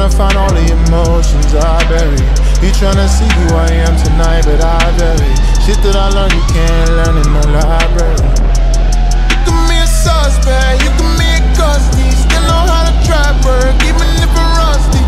tryna find all the emotions I bury. You tryna see who I am tonight, but I vary. Shit that I learned you can't learn in no library. You can be a suspect, you can be a custody. Still know how to trap work, even if I'm rusty.